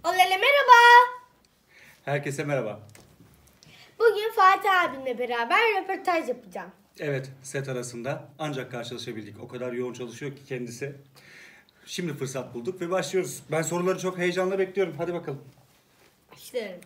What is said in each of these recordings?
Olele merhaba. Herkese merhaba. Bugün Fatih abimle beraber röportaj yapacağım. Evet, set arasında ancak karşılaşabildik. O kadar yoğun çalışıyor ki kendisi. Şimdi fırsat bulduk ve başlıyoruz. Ben soruları çok heyecanla bekliyorum. Hadi bakalım. Başlıyorum.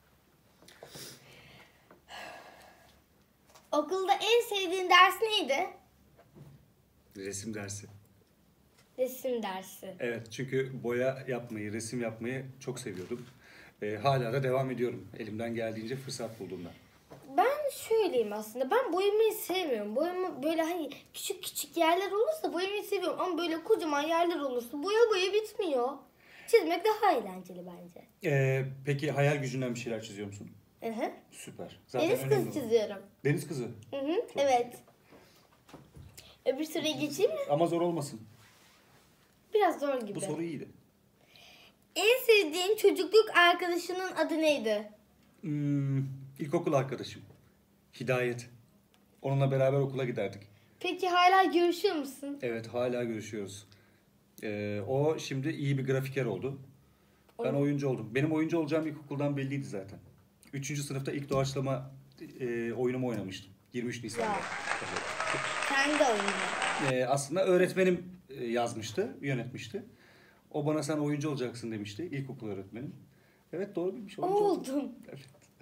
Okulda en sevdiğin ders neydi? Resim dersi. Resim dersi. Evet, çünkü boya yapmayı, resim yapmayı çok seviyordum. Hala da devam ediyorum. Elimden geldiğince fırsat bulduğumda. Ben şöyleyim aslında. Ben boyamayı sevmiyorum. Boyama böyle hani küçük küçük yerler olursa boyamayı seviyorum. Ama böyle kocaman yerler olursa boya bitmiyor. Çizmek daha eğlenceli bence. Peki hayal gücünden bir şeyler çiziyor musun? Hı hı. Süper. Zaten Deniz önemli kızı olan. çiziyorum. Deniz kızı. Hı hı. Evet. Öbür soruya geçeyim mi? Ama zor olmasın. Biraz zor gibi. Bu soru iyiydi. En sevdiğin çocukluk arkadaşının adı neydi? İlkokul arkadaşım. Hidayet. Onunla beraber okula giderdik. Peki hala görüşüyor musun? Evet, hala görüşüyoruz. O şimdi iyi bir grafiker oldu. Ben oyuncu oldum. Benim oyuncu olacağım ilkokuldan belliydi zaten. 3. sınıfta ilk doğaçlama oyunumu oynamıştım. 23 Nisan'da. Ya. Evet. Sen de oyna. Aslında öğretmenim yazmıştı, yönetmişti. O bana sen oyuncu olacaksın demişti. İlkokul öğretmenim. Evet, doğru bilmiş. Oyuncu oldum. Oldun. Evet.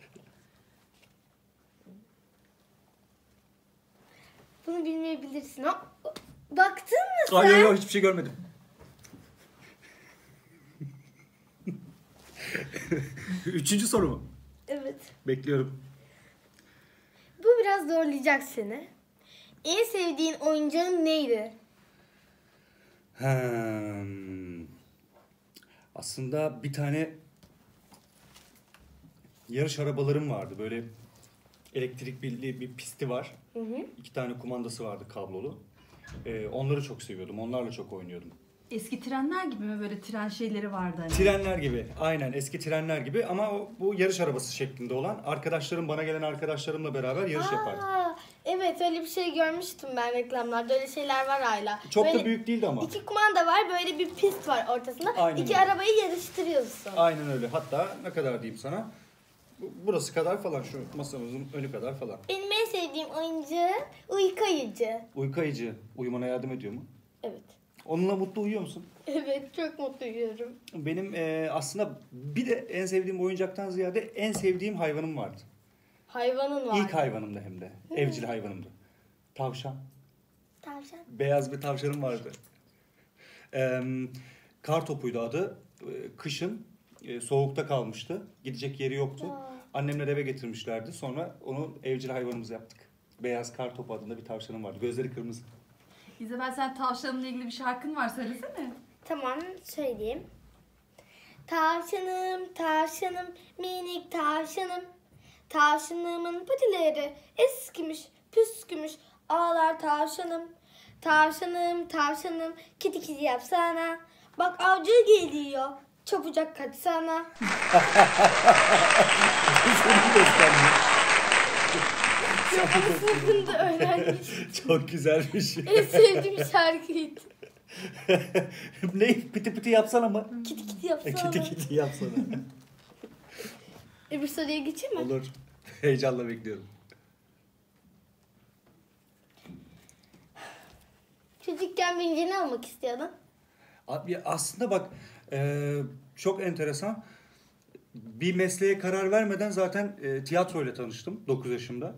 Bunu bilmeyebilirsin. Ha? Baktın mı sen? Hayır, yok, hiçbir şey görmedim. Üçüncü soru mu? Evet. Bekliyorum. Bu biraz zorlayacak seni. En sevdiğin oyuncağın neydi? Aslında bir tane yarış arabalarım vardı. Böyle elektrikli bir pisti var. Hı hı. 2 tane kumandası vardı kablolu. Onları çok seviyordum. Onlarla çok oynuyordum. Eski trenler gibi mi, böyle tren şeyleri vardı hani? Trenler gibi. Aynen, eski trenler gibi ama bu yarış arabası şeklinde olan, bana gelen arkadaşlarımla beraber yarış yapardık. Evet, öyle bir şey görmüştüm ben reklamlarda. Öyle şeyler var hala. Çok böyle da büyük değildi ama. 2 kumanda var, böyle bir pist var ortasında. Aynen 2 öyle. arabayı yarıştırıyorsun. Aynen öyle. Hatta ne kadar diyeyim sana? Burası kadar falan, şu masamızın önü kadar falan. Benim en sevdiğim oyuncağım uyku ayıcı. Uyku ayıcı uyumana yardım ediyor mu? Evet. Onunla mutlu uyuyor musun? Evet, çok mutlu uyuyorum. Benim aslında bir de en sevdiğim oyuncaktan ziyade en sevdiğim hayvanım vardı. Hayvanın var. İlk hayvanımdı hem de. Evcil hayvanımdı. Tavşan. Tavşan. Beyaz bir tavşanım vardı. Kar topuydu adı. Kışın soğukta kalmıştı. Gidecek yeri yoktu. Annemler eve getirmişlerdi. Sonra onu evcil hayvanımız yaptık. Beyaz kar topu adında bir tavşanım vardı. Gözleri kırmızı. İzabel, sen tavşanla ilgili bir şarkın var, söylesene. Tamam, söyleyeyim. Tavşanım, tavşanım, minik tavşanım. Tavşanımın patileri eskimiş, püskümüş, ağlar tavşanım. Tavşanım, tavşanım, kiti kiti yapsana. Bak avcı geliyor, çabucak kaçsana. Senin beslenme. Ama sınıfında öğrenmiş. Çok güzelmiş. En sevdiğim şarkıydı. Ne? Piti piti yapsana mı? Kiti kiti yapsana. Kiti kiti yapsana. Öbür soruya geçeyim mi? Olur. Heyecanla bekliyorum. Çocukken büyüyünce ne olmak istiyordun? Abi aslında bak, çok enteresan. Bir mesleğe karar vermeden zaten tiyatroyla tanıştım 9 yaşımda.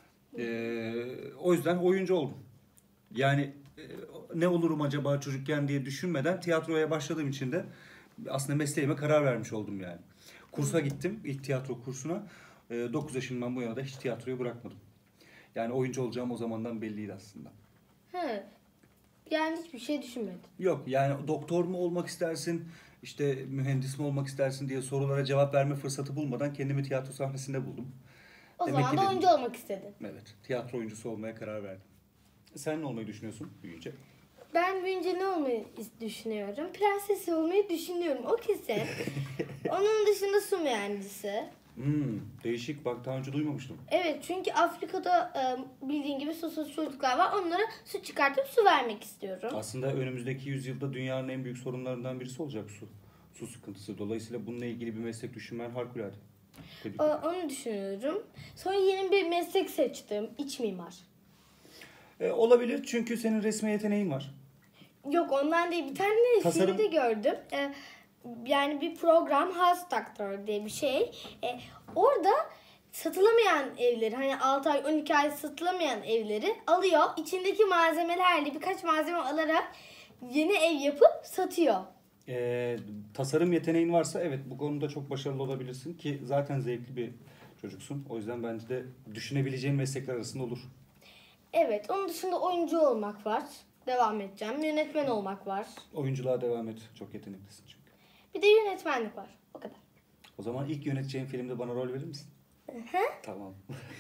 O yüzden oyuncu oldum. Yani ne olurum acaba çocukken diye düşünmeden tiyatroya başladığım için de aslında mesleğime karar vermiş oldum yani. Kursa gittim, ilk tiyatro kursuna. 9 yaşımdan bu yana da hiç tiyatroyu bırakmadım. Yani oyuncu olacağım o zamandan belliydi aslında. He. Yani hiçbir şey düşünmedim. Yok, yani doktor mu olmak istersin, işte mühendis mi olmak istersin diye sorulara cevap verme fırsatı bulmadan kendimi tiyatro sahnesinde buldum. O Demek zaman ki da dedim. oyuncu olmak istedin. Evet, tiyatro oyuncusu olmaya karar verdim. Sen ne olmayı düşünüyorsun büyüyünce? Ben büyüyünce ne olmayı düşünüyorum? Prenses olmayı düşünüyorum. O kesin. Onun dışında su mühendisi. Değişik, bak daha önce duymamıştım. Evet, çünkü Afrika'da bildiğin gibi susuz çocuklar var. Onlara su çıkartıp su vermek istiyorum. Aslında önümüzdeki yüzyılda dünyanın en büyük sorunlarından birisi olacak su. Su sıkıntısı. Dolayısıyla bununla ilgili bir meslek düşünmen harikulade. Tebrik ederim. Onu düşünüyorum. Sonra yeni bir meslek seçtim. İç mimar. Olabilir çünkü senin resme yeteneğin var. Yok ondan değil. Bir tane Tasarım. filmde gördüm. Yani bir program House Doctor diye bir şey. Orada satılamayan evleri hani 6 ay 12 ay satılamayan evleri alıyor. İçindeki malzemelerle birkaç malzeme alarak yeni ev yapıp satıyor. Tasarım yeteneğin varsa evet bu konuda çok başarılı olabilirsin ki zaten zevkli bir çocuksun. O yüzden bence de düşünebileceğin meslekler arasında olur. Evet, onun dışında oyuncu olmak var. Devam edeceğim. Yönetmen olmak var. Oyunculuğa devam et. Çok yeteneklisin çünkü. Bir de yönetmenlik var. O kadar. O zaman ilk yöneteceğin filmde bana rol verir misin? Tamam.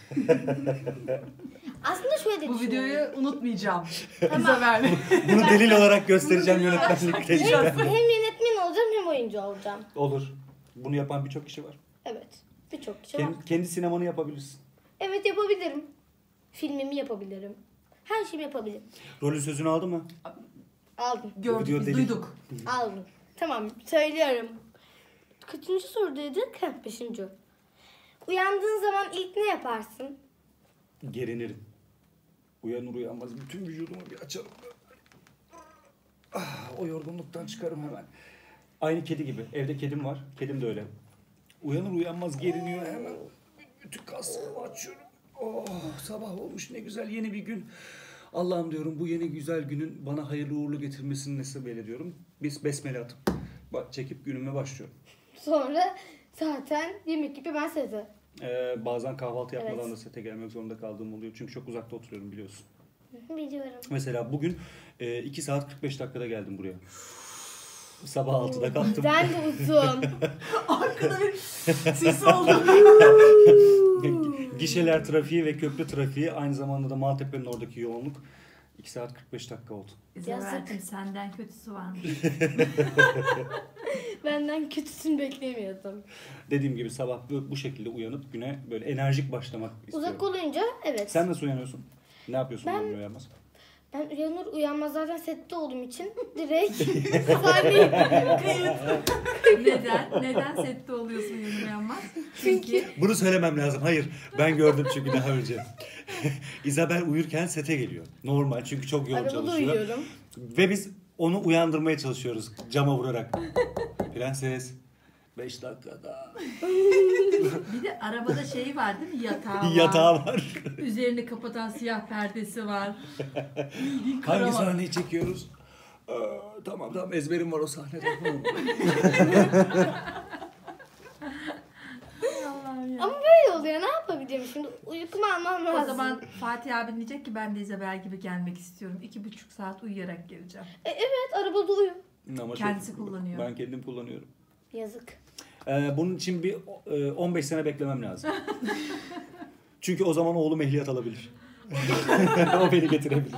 Aslında şöyle Bu düşünüyorum. videoyu unutmayacağım. Tamam. İzabel. Bunu delil olarak göstereceğim yönetmenlik Hem, tecrübemle. hem yönetmen olacağım hem oyuncu olacağım. Olur. Bunu yapan birçok kişi var. Evet. Birçok kişi var. Kendi sinemanı yapabilirsin. Evet yapabilirim. Filmimi yapabilirim. Her şeyi yapabilirim. Rolün sözünü aldı mı? Aldım. Gördük, Video biz deli. duyduk. Aldım. Tamam söylüyorum. Kaçıncı sorudaydık? 5. Uyandığın zaman ilk ne yaparsın? Gerinirim. Uyanır uyanmaz bütün vücudumu bir açarım. O yorgunluktan çıkarım hemen. Aynı kedi gibi. Evde kedim var. Kedim de öyle. Uyanır uyanmaz geriniyor hemen. Bütün kaslarımı açıyorum. Oh, sabah olmuş ne güzel yeni bir gün. Allah'ım diyorum bu yeni güzel günün bana hayırlı uğurlu getirmesini nasip eyle diyorum. Biz besmele atıp çekip günüme başlıyorum. Sonra zaten yemek gibi ben size. Bazen kahvaltı yapmadan Evet. da sete gelmek zorunda kaldığım oluyor. Çünkü çok uzakta oturuyorum biliyorsun. Biliyorum. Mesela bugün 2 saat 45 dakikada geldim buraya. Sabah 6'da kalktım. Ben de uzun. Arkada bir sis oldu. Gişeler trafiği ve köprü trafiği aynı zamanda da Maltepe'nin oradaki yoğunluk 2 saat 45 dakika oldu. İzabel'cim senden kötüsü varmış. Benden kötüsünü beklemiyordum. Dediğim gibi sabah bu şekilde uyanıp güne böyle enerjik başlamak istiyorum. Uzak olunca evet. Sen nasıl uyanıyorsun? Ne yapıyorsun Ben- uyanır uyanmaz? Ben uyanır uyanmaz zaten sette olduğum için direkt sahneye Neden? Neden sette oluyorsun uyanmaz? Çünkü Bunu söylemem lazım. Hayır. Ben gördüm çünkü daha önce. Isabel uyurken sete geliyor. Normal çünkü çok yoğun arabada çalışıyor. uyuyorum. Ve biz onu uyandırmaya çalışıyoruz cama vurarak. Prenses 5 dakikada. bir de arabada şey var değil mi? Yatağı var. Yatağı var. Üzerini kapatan siyah perdesi var. Bildiğin Hangi karavan. sahneyi çekiyoruz? Tamam ezberim var o sahnede. Allah'ım ya. Ama böyle oluyor ne yapabilirim şimdi uykumu almam lazım. O zaman Fatih abin diyecek ki ben de İzabel gibi gelmek istiyorum. 2,5 saat uyuyarak geleceğim. Evet arabada uyu. Ama Kendisi kullanıyor. Ben kendim kullanıyorum. Yazık. Bunun için bir 15 sene beklemem lazım. Çünkü o zaman oğlum ehliyet alabilir. O beni getirebilir.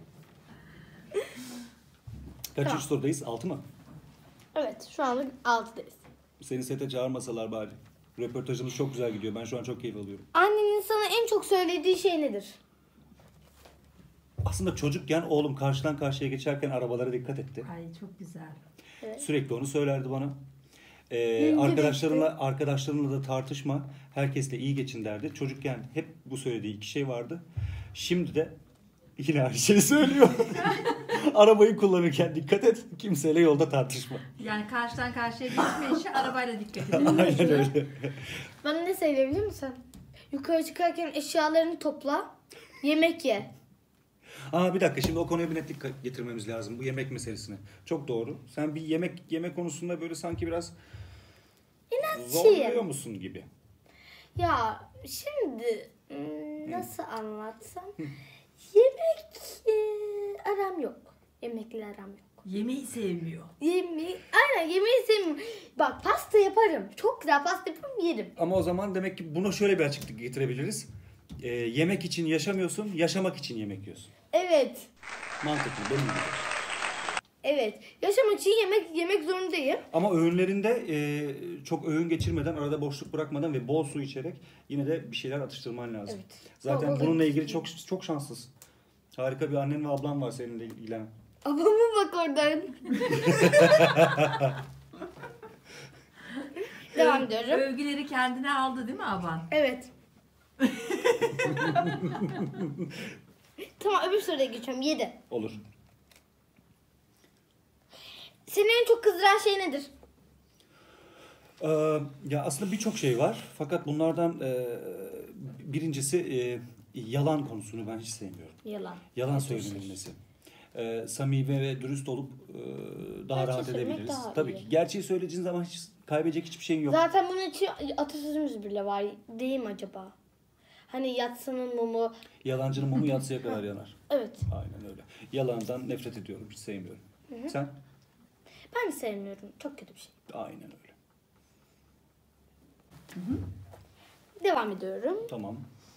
Kaçıncı Tamam. sorudayız? 6 mı? Evet şu anda 6'dayız. Seni sete çağırmasalar bari. Röportajımız çok güzel gidiyor. Ben şu an çok keyif alıyorum. Annenin sana en çok söylediği şey nedir? Aslında çocukken oğlum karşıdan karşıya geçerken arabalara dikkat etti. Ay çok güzel. Evet. Sürekli onu söylerdi bana. İnce Arkadaşlarınla da tartışma. Herkesle iyi geçin derdi. Çocukken hep bu söylediği iki şey vardı. Şimdi de yine aynı şeyi söylüyor. Arabayı kullanırken dikkat et. Kimseyle yolda tartışma. Yani karşıdan karşıya geçme işi arabayla dikkat edin. Aynen öyle. Bana ne söylüyor biliyor musun? Yukarı çıkarken eşyalarını topla, yemek ye. Bir dakika şimdi o konuya bir netlik getirmemiz lazım. Bu yemek meselesine. Çok doğru. Sen bir yemek konusunda böyle sanki biraz zorluyor musun gibi. Ya şimdi nasıl anlatsam? Yemek aram yok. Yemekle aram yok. Yemeği sevmiyor. Aynen yemeği sevmiyorum. Bak pasta yaparım. Çok güzel pasta yaparım yerim. Ama o zaman demek ki buna şöyle bir açıklık getirebiliriz. Yemek için yaşamıyorsun, yaşamak için yemek yiyorsun. Evet. Mantıklı benim gibi. Evet. Yaşamak için yemek zorundayım. Ama öğünlerinde çok öğün geçirmeden, arada boşluk bırakmadan ve bol su içerek yine de bir şeyler atıştırman lazım. Evet. Zaten Bol bununla su ilgili çok şanslısın. Harika bir annen ve ablan var seninle ilgilenen. Babama bak oradan. Devam ediyorum. Övgüleri kendine aldı değil mi Aban? Evet. Tamam, öbür soruya geçiyorum. 7. Olur. Seni en çok kızdıran şey nedir? Ya aslında birçok şey var. Fakat bunlardan birincisi yalan konusunu ben hiç sevmiyorum. Yalan. Yalan söylenilmesi. Samimi ve dürüst olup daha Gerçeği rahat söylemek edebiliriz. daha Tabii iyi. ki. Gerçeği söyleyeceğin zaman hiç kaybedecek hiçbir şeyin yok. Zaten bunun için atasözümüz bile var. Değil mi acaba? Hani yatsının mumu. Yalancının mumu yatsıya kadar yanar. Evet. Aynen öyle. Yalandan nefret ediyorum. Hiç sevmiyorum. Sen? Ben de sevmiyorum. Çok kötü bir şey. Aynen öyle. Devam ediyorum. Tamam.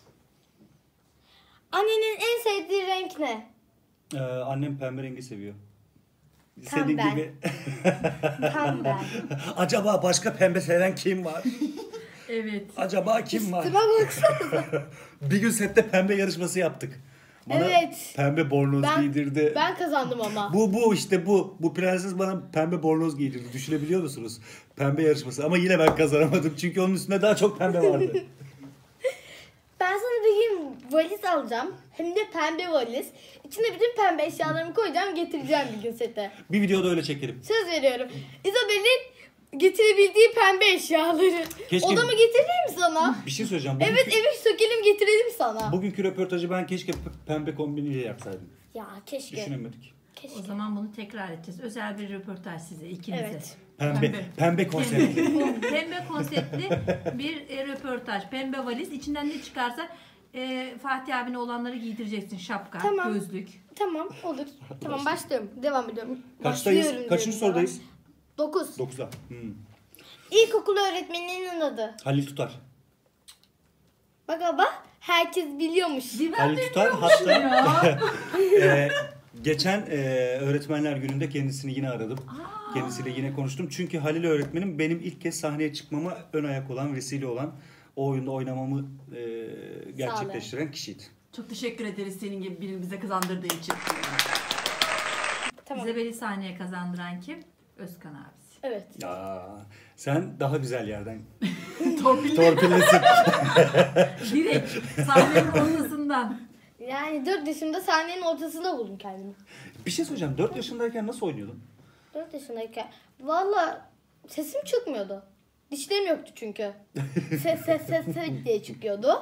Annenin en sevdiği renk ne? Annem pembe rengi seviyor. Tam Senin ben. gibi. Tam ben. Acaba başka pembe seven kim var? Evet. Acaba kim var? Üstüme baksana. Bir gün sette pembe yarışması yaptık. Bana Evet. pembe bornoz giydirdi. Ben kazandım ama. Bu işte bu. Bu prenses bana pembe bornoz giydirdi. Düşünebiliyor musunuz? Pembe yarışması. Ama yine ben kazanamadım. Çünkü onun üstünde daha çok pembe vardı. Ben sana bir gün valiz alacağım. Hem de pembe valiz. İçine bütün pembe eşyalarımı koyacağım, getireceğim bir gün sete. Bir videoda öyle çekelim. Söz veriyorum. İzabel'in getirebildiği pembe eşyaları. Keşke- Odama getireyim mi sana? Bir şey söyleyeceğim. Evet, evi sökelim getirelim sana. Bugünkü röportajı ben keşke pembe kombiniyle yapsaydım. Ya keşke. Düşünemedik. Keşke. O zaman bunu tekrar edeceğiz. Özel bir röportaj size ikinize. Evet. Pembe konseptli. Pembe konseptli bir röportaj. Pembe valiz. İçinden ne çıkarsa Fatih abine olanları giydireceksin. Şapka, Tamam. gözlük. Tamam, olur. Tamam, başlıyorum. Devam ediyorum. Kaçtayız? Başlıyorum Kaçıncı diyorum sorudayız? 9. 9'da. İlkokul öğretmeninin adı. Halil Tutar. Bak baba, herkes biliyormuş. Halil Tutar hatta geçen öğretmenler gününde kendisini yine aradım. Kendisiyle yine konuştum. Çünkü Halil öğretmenim benim ilk kez sahneye çıkmama ön ayak olan, vesile olan, o oyunda oynamamı gerçekleştiren kişiydi. Çok teşekkür ederiz senin gibi birini bize kazandırdığı için. Tamam. İzabel'i sahneye kazandıran kim? Özkan abisi. Evet. Ya sen daha güzel yerden Torpilli. torpillesin. Direkt sahnenin ortasından. Yani 4 yaşımda sahnenin ortasında buldum kendimi. Bir şey söyleyeceğim. 4 yaşındayken nasıl oynuyordun? 4 yaşındayken. Valla sesim çıkmıyordu. Dişlerim yoktu çünkü. Ses diye çıkıyordu.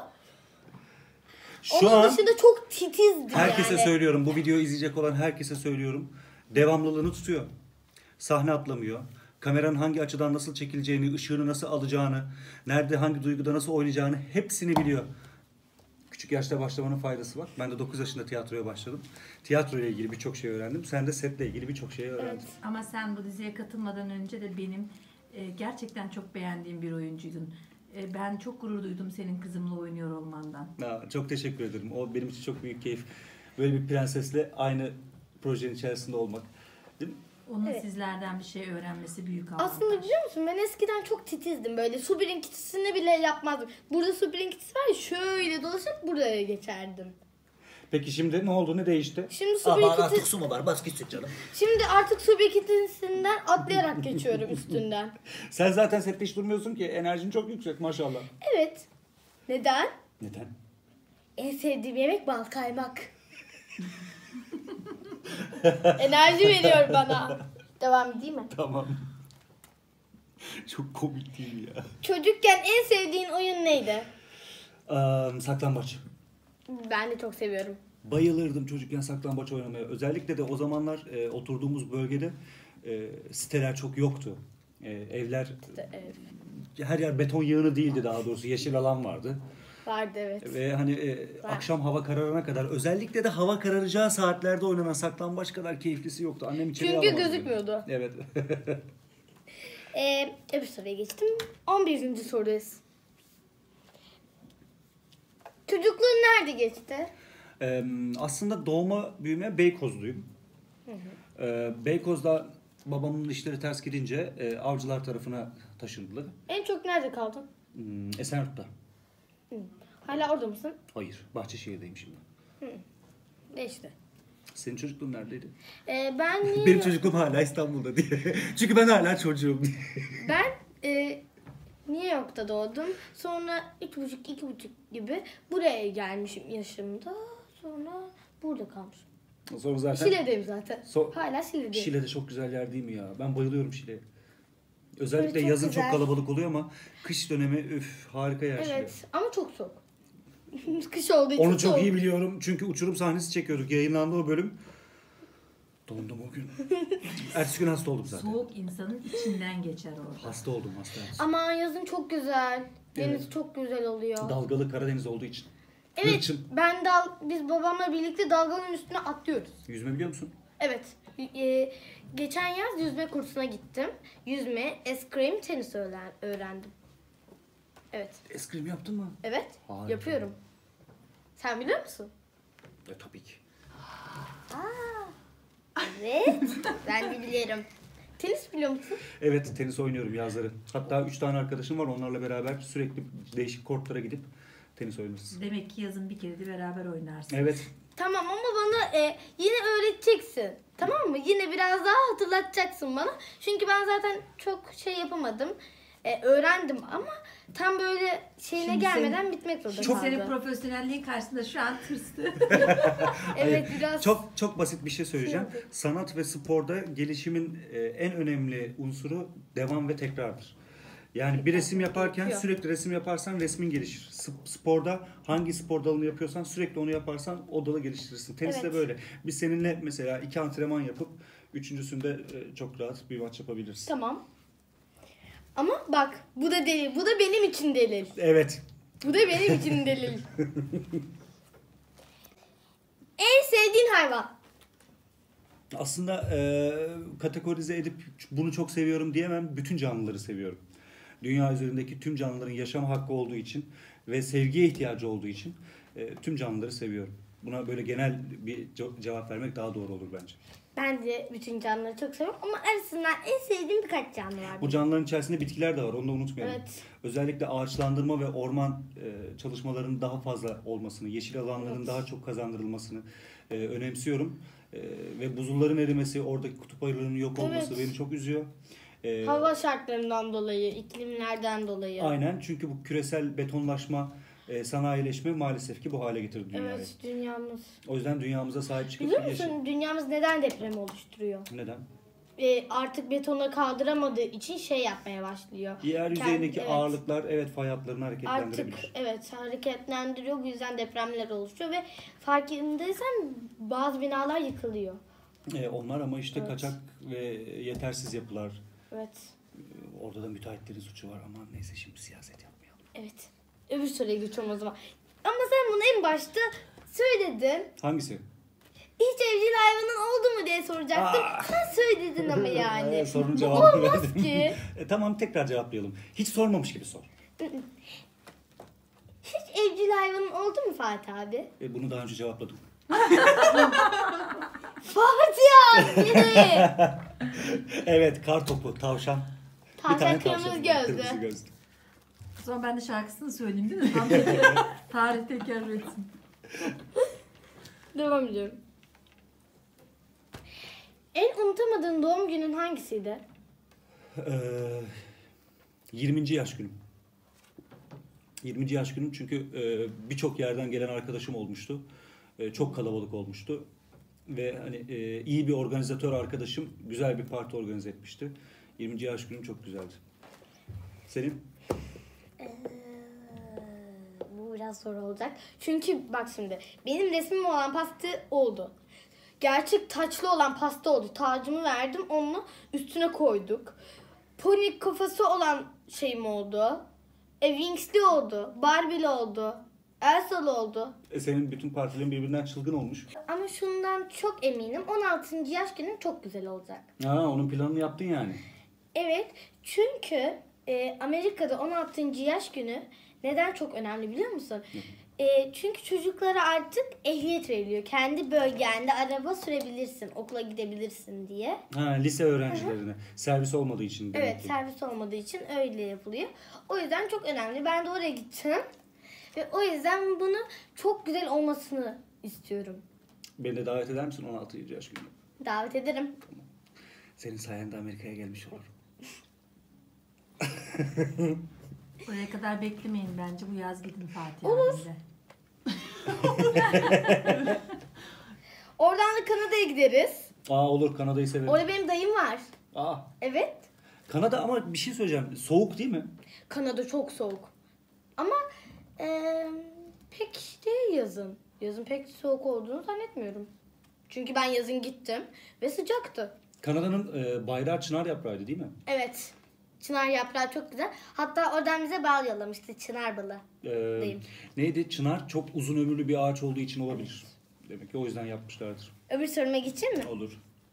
Şu Onun an dışında çok titizdim herkese yani. söylüyorum. Bu videoyu izleyecek olan herkese söylüyorum. Devamlılığını tutuyor. Sahne atlamıyor. Kameranın hangi açıdan nasıl çekileceğini, ışığını nasıl alacağını, nerede hangi duyguda nasıl oynayacağını hepsini biliyor. Küçük yaşta başlamanın faydası var. Ben de 9 yaşında tiyatroya başladım. Tiyatro ile ilgili birçok şey öğrendim. Sen de setle ilgili birçok şey öğrendin. Evet. Ama sen bu diziye katılmadan önce de benim gerçekten çok beğendiğim bir oyuncuydun. Ben çok gurur duydum senin kızımla oynuyor olmandan. Çok teşekkür ederim. O benim için çok büyük keyif. Böyle bir prensesle aynı projenin içerisinde olmak. Değil mi? Onun Evet. sizlerden bir şey öğrenmesi büyük avantaj. Aslında biliyor musun, ben eskiden çok titizdim. Böyle su birikintisini bile yapmazdım. Burada su birinkintisi var ya, şöyle dolaşıp buraya geçerdim. Peki şimdi ne oldu? Ne değişti? Şimdi su Aman birikintisi... artık su mu var? Bas gitsin canım. Şimdi artık su birikintisinden atlayarak geçiyorum üstünden. Sen zaten sette hiç durmuyorsun ki. Enerjin çok yüksek maşallah. Evet. Neden? Neden? En sevdiğim yemek bal kaymak. Enerji veriyor bana. Devam edeyim mi? Tamam. Çok komik değil mi ya? Çocukken en sevdiğin oyun neydi? Saklambaç. Ben de çok seviyorum. Bayılırdım çocukken saklambaç oynamaya. Özellikle de o zamanlar oturduğumuz bölgede siteler çok yoktu. Evler Evet. her yer beton yığını değildi, daha doğrusu yeşil alan vardı. Vardı evet. Ve hani akşam hava kararana kadar, özellikle de hava kararacağı saatlerde oynanan saklambaç kadar keyiflisi yoktu. Annem içeri Çünkü alamazdı beni. gözükmüyordu. Evet. Öbür soruya geçtim. 11. sorudayız. Çocukluğun nerede geçti? Aslında doğma büyüme Beykozluyum. Beykoz'da babamın işleri ters gidince avcılar tarafına taşındılar. En çok nerede kaldın? Esenyurt'ta. Hala orada mısın? Hayır, Bahçeşehir'deyim şimdi. Değişti. Senin çocukluğun neredeydi? Ben Benim çocukluğum hala İstanbul'da diye. Çünkü ben hala çocuğum diye. ben York'ta doğdum. Sonra 3,5-2,5 gibi buraya gelmişim yaşımda. Sonra burada kalmışım. Sonra zaten Şile'deyim zaten. So- Hala Şile'deyim. Şile de çok güzel yer değil mi ya? Ben bayılıyorum Şile'ye. Özellikle Evet, çok yazın güzel. çok kalabalık oluyor ama kış dönemi üf harika yer Şile. Evet ama çok soğuk. Kış olduğu için Onu çok soğuk. iyi biliyorum çünkü uçurum sahnesi çekiyorduk. Yayınlandı o bölüm. Dondum o gün. Ertesi gün hasta oldum zaten. Soğuk insanın içinden geçer orada. Hasta oldum hasta. Ama yazın çok güzel. Deniz Evet. çok güzel oluyor. Dalgalı Karadeniz olduğu için. Evet, Hırçın. biz babamla birlikte dalganın üstüne atlıyoruz. Yüzme biliyor musun? Evet, geçen yaz yüzme kursuna gittim. Yüzme, eskrim, tenis öğrendim. Evet, Eskrim yaptın mı? evet, Harika. yapıyorum. Sen biliyor musun? Tabii ki. Evet, ben de biliyorum. Tenis biliyor musun? Evet tenis oynuyorum yazları. Hatta 3 tane arkadaşım var onlarla beraber sürekli değişik kortlara gidip tenis oynarız. Demek ki yazın bir kere de beraber oynarsın. Evet. Tamam ama bana yine öğreteceksin. Tamam mı? Yine biraz daha hatırlatacaksın bana. Çünkü ben zaten çok şey yapamadım. Öğrendim ama tam böyle şeyine Şimdi gelmeden bitmek zorunda Çok kaldı. senin profesyonelliğin karşısında şu an tırstı. Evet biraz. Çok basit bir şey söyleyeceğim. Şey Sanat ve sporda gelişimin en önemli unsuru devam ve tekrardır. Yani bir resim yaparken Gerekiyor. sürekli resim yaparsan resmin gelişir. Sporda hangi spor dalını yapıyorsan sürekli onu yaparsan o dalı geliştirirsin. Teniste Evet. böyle. Biz seninle mesela 2 antrenman yapıp üçüncüsünde çok rahat bir maç yapabiliriz. Tamam. Ama bak bu da delil. Bu da benim için delil. Evet. Bu da benim için delil. En sevdiğin hayvan. Aslında kategorize edip bunu çok seviyorum diyemem. Bütün canlıları seviyorum. Dünya üzerindeki tüm canlıların yaşam hakkı olduğu için ve sevgiye ihtiyacı olduğu için tüm canlıları seviyorum. Buna böyle genel bir cevap vermek daha doğru olur bence. Ben de bütün canlıları çok seviyorum ama arasından en sevdiğim birkaç canlı var. Bu canlıların içerisinde bitkiler de var. Onu da unutmayalım. Evet. Özellikle ağaçlandırma ve orman çalışmalarının daha fazla olmasını, yeşil alanların Evet. daha çok kazandırılmasını önemsiyorum. Ve buzulların erimesi, oradaki kutup ayılarının yok olması Evet. beni çok üzüyor. Hava şartlarından dolayı, iklimlerden dolayı. Aynen çünkü bu küresel betonlaşma, sanayileşme maalesef ki bu hale getirdi dünyayı. Evet, dünyamız. O yüzden dünyamıza sahip çıkıp Biliyor musun dünyamız neden deprem oluşturuyor? Neden? Artık betona kaldıramadığı için şey yapmaya başlıyor. Yer yüzeyindeki Evet. ağırlıklar evet fay hatlarını Artık hareketlendirebilir. evet hareketlendiriyor. Bu yüzden depremler oluşuyor ve farkındaysan bazı binalar yıkılıyor. Onlar ama işte Evet. kaçak ve yetersiz yapılar. Evet. Orada da müteahhitlerin suçu var ama neyse şimdi siyaset yapmayalım. Evet. Öbür soruya geçiyorum o zaman. Ama sen bunu en başta söyledin. Hangisi? Hiç evcil hayvanın oldu mu diye soracaktım. Sen söyledin ama yani. Sorunun Bu cevabını olmaz verdim. ki. Tamam tekrar cevaplayalım. Hiç sormamış gibi sor. Hiç evcil hayvanın oldu mu Fatih abi? Bunu daha önce cevapladım. Fatih abi! Evet kar topu, tavşan. Tavşan kırmızı tavşan, gözlü. Kırmızı gözlü. O zaman ben de şarkısını söyleyeyim değil mi? Tam tarih tekerrür etsin. Devam ediyorum. En unutamadığın doğum günün hangisiydi? 20. yaş günüm. 20. yaş günüm çünkü birçok yerden gelen arkadaşım olmuştu. Çok kalabalık olmuştu. Ve hani iyi bir organizatör arkadaşım güzel bir parti organize etmişti. 20. yaş günüm çok güzeldi. Senin? Bu biraz zor olacak. Çünkü bak şimdi benim resmim olan pasta oldu. Gerçek taçlı olan pasta oldu. Tacımı verdim onu üstüne koyduk. Pony kafası olan şeyim oldu. Wings'li oldu. Barbie'li oldu. Elsa'lı oldu. Senin bütün partilerin birbirinden çılgın olmuş. Ama şundan çok eminim 16. yaş günüm çok güzel olacak. Onun planını yaptın yani. Evet çünkü Amerika'da 16. yaş günü neden çok önemli biliyor musun? Çünkü çocuklara artık ehliyet veriliyor. Kendi bölgende araba sürebilirsin, okula gidebilirsin diye. Lise öğrencilerine. Servis olmadığı için. demek Evet ki. servis olmadığı için öyle yapılıyor. O yüzden çok önemli. Ben de oraya gittim. Ve o yüzden bunu çok güzel olmasını istiyorum. Beni de davet eder misin 16. yaş gününe? Davet ederim. Senin sayende Amerika'ya gelmiş olurum. Oraya kadar beklemeyin bence. Bu yaz gidin Fatih Olur. abimle. Oradan da Kanada'ya gideriz. Olur, Kanada'yı severim. Orada benim dayım var. Aa, Evet. Kanada ama bir şey söyleyeceğim. Soğuk değil mi? Kanada çok soğuk. Ama pek değil yazın. Yazın pek soğuk olduğunu zannetmiyorum. Çünkü ben yazın gittim ve sıcaktı. Kanada'nın bayrağı çınar yaprağıydı değil mi? Evet. Çınar yaprağı çok güzel. Hatta oradan bize bal yollamıştı. Çınar balı. Değil. Neydi? Çınar çok uzun ömürlü bir ağaç olduğu için olabilir. Demek ki o yüzden yapmışlardır. Öbür soruma geçeyim mi? Olur.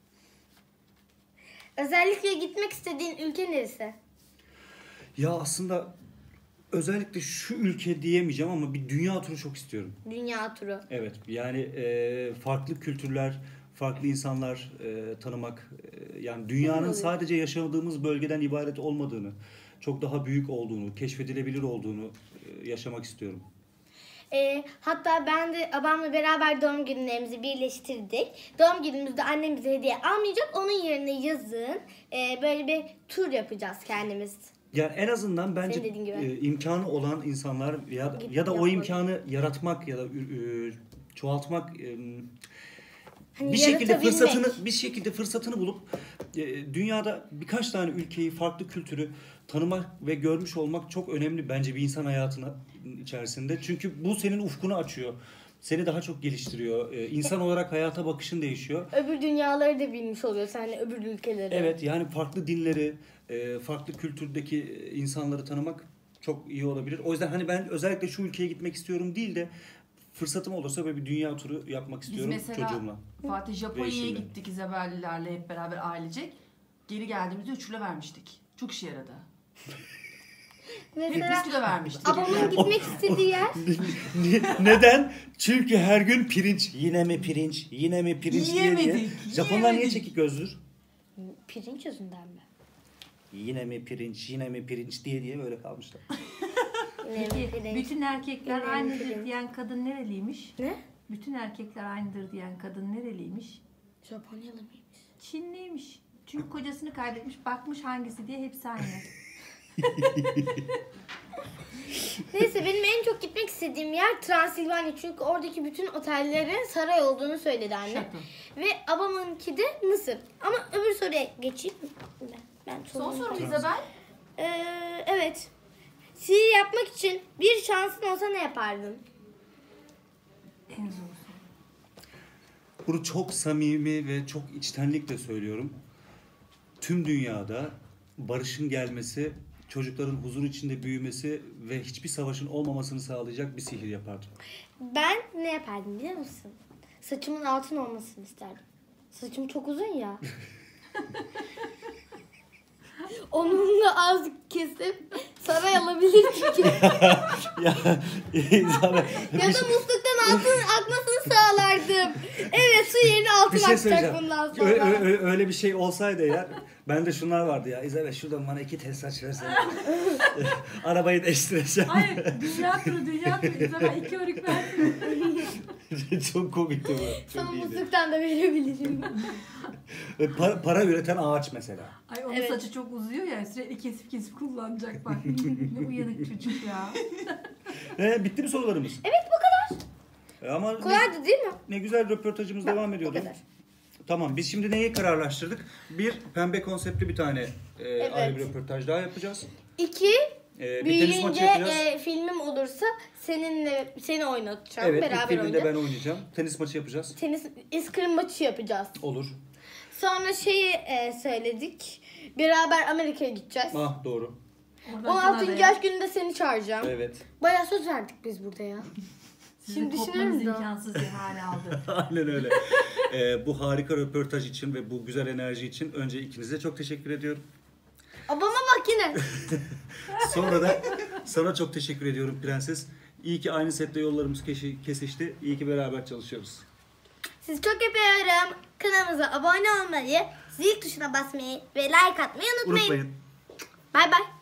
Özellikle gitmek istediğin ülke neresi? Ya aslında özellikle şu ülke diyemeyeceğim ama bir dünya turu çok istiyorum. Dünya turu. Evet, yani farklı kültürler, farklı insanlar tanımak, yani dünyanın oluyor? sadece yaşadığımız bölgeden ibaret olmadığını, çok daha büyük olduğunu, keşfedilebilir olduğunu yaşamak istiyorum. Hatta ben de babamla beraber doğum günlerimizi birleştirdik. Doğum günümüzde annem bize hediye almayacak. Onun yerine yazın böyle bir tur yapacağız kendimiz. Yani en azından bence Senin dediğin gibi. imkanı olan insanlar ya da o yapmalı. imkanı yaratmak ya da çoğaltmak, Hani bir şekilde yaratabilmek. fırsatını bulup dünyada birkaç tane ülkeyi, farklı kültürü tanımak ve görmüş olmak çok önemli bence bir insan hayatının içerisinde. Çünkü bu senin ufkunu açıyor. Seni daha çok geliştiriyor. İnsan olarak hayata bakışın değişiyor. Öbür dünyaları da bilmiş oluyorsun. Hani öbür ülkeleri. Evet, yani farklı dinleri, farklı kültürdeki insanları tanımak çok iyi olabilir. O yüzden hani ben özellikle şu ülkeye gitmek istiyorum değil de fırsatım olursa böyle bir dünya turu yapmak Biz istiyorum mesela çocuğumla. Fatih Japonya'ya eşimle. gittik İzabellilerle hep beraber ailecek. Geri geldiğimizde 3 kilo vermiştik. Çok işe yaradı. Hep Mesela 100 kilo vermiştik. babamın gitmek istediği yer. Neden? Çünkü her gün pirinç. Yine mi pirinç? Yine mi pirinç diye. Yiyemedik, Japonlar niye yiyemedik. çekik gözlür? Pirinç yüzünden mi? Yine mi pirinç, yine mi pirinç diye böyle kalmışlar. Peki bütün erkekler Yine aynıdır pirinç. diyen kadın nereliymiş? Ne? Bütün erkekler aynıdır diyen kadın nereliymiş? Japonyalı mıymış? Çinliymiş. Çünkü kocasını kaybetmiş, bakmış hangisi diye hepsi aynı. Neyse benim en çok gitmek istediğim yer Transilvanya. Çünkü oradaki bütün otellerin saray olduğunu söyledi anne. Şaka. Ve babamınki de Mısır. Ama öbür soruya geçeyim mi? Ben Son sorumu- sorum İzabel. Evet. Sihir yapmak için bir şansın olsa ne yapardın? En zor. Bunu çok samimi ve çok içtenlikle söylüyorum. Tüm dünyada barışın gelmesi, çocukların huzur içinde büyümesi ve hiçbir savaşın olmamasını sağlayacak bir sihir yapardım. Ben ne yapardım biliyor musun? Saçımın altın olmasını isterdim. Saçım çok uzun ya. Onunla az kesip saray alabilirdim. Ya Ya da musluktan altın akmasını sağlardım. Evet, su yerine altın bir şey akacak söyleyeceğim. bundan sonra. Öyle bir şey olsaydı eğer, bende şunlar vardı ya. İzabel şuradan bana 2 tel saç versene. Arabayı değiştireceğim. Hayır, dünya turu. İzabel 2 örük versin. Çok komikti bu. Sana Çok iyiydi. musluktan da verebilirim. Para üreten ağaç mesela. Ay onun Evet. saçı çok uzuyor ya, sürekli kesip kullanacak bak. Ne uyanık çocuk ya. Bitti mi sorularımız? Evet, bu kadar. Ama Kolaydı değil mi? ne güzel röportajımız devam Bu ediyordu. kadar. Tamam, biz şimdi neyi kararlaştırdık? Bir, pembe konseptli bir tane Evet. ayrı bir röportaj daha yapacağız. 2. Bir tenis maçı yapacağız. Büyüyünce filmim olursa seni oynatacağım. Evet, ilk Beraber filmde oynayacağız. ben oynayacağım. Tenis maçı yapacağız. Tenis eskrim maçı yapacağız. Olur. Sonra söyledik. Beraber Amerika'ya gideceğiz. Ah doğru. Oradan 16. Kanada'ya. yaş gününde seni çağıracağım. Evet. Bayağı söz verdik biz burada ya. Sizin Şimdi kopmanız düşünüyorum da. imkansız bir hale aldı. Aynen öyle. Bu harika röportaj için ve bu güzel enerji için önce ikinize çok teşekkür ediyorum. Babama bak yine. Sonra da sana çok teşekkür ediyorum Prenses. İyi ki aynı sette yollarımız kesişti. İyi ki beraber çalışıyoruz. Sizi çok öpüyorum. Kanalımıza abone olmayı, zil tuşuna basmayı ve like atmayı unutmayın. Unutmayın. Bay bay.